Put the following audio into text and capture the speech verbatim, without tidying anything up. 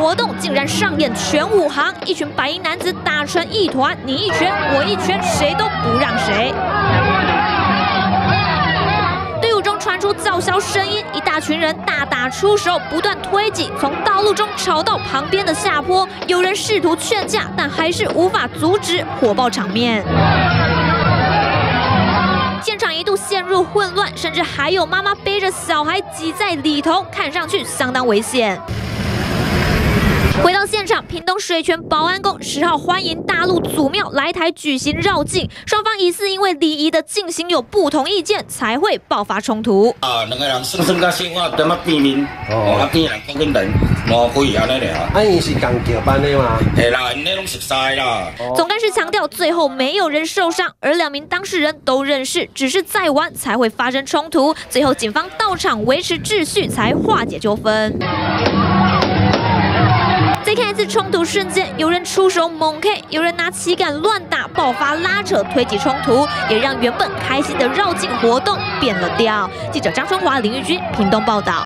活动竟然上演全武行，一群白衣男子打成一团，你一拳我一拳，谁都不让谁。 队伍中传出叫嚣声音，一大群人大打出手，不断推挤，从道路中吵到旁边的下坡。有人试图劝架，但还是无法阻止，火爆场面。现场一度陷入混乱，甚至还有妈妈背着小孩挤在里头，看上去相当危险。 回到现场，屏东水泉保安宫十号欢迎大陆祖庙来台举行绕境，双方疑似因为礼仪的进行有不同意见，才会爆发冲突。啊，两个人算算到小可点仔变面，哦，啊见人讲紧人，无可以安尼俩。啊，伊是共桥班的嘛？系啦，因那拢熟悉啦。总干事强调，最后没有人受伤，而两名当事人都认识，只是再晚才会发生冲突。最后警方到场维持秩序，才化解纠纷。 再看一次冲突瞬间，有人出手猛 K， 有人拿旗杆乱打，爆发拉扯、推挤冲突，也让原本开心的绕境活动变了调。记者张春华、林玉君屏东报道。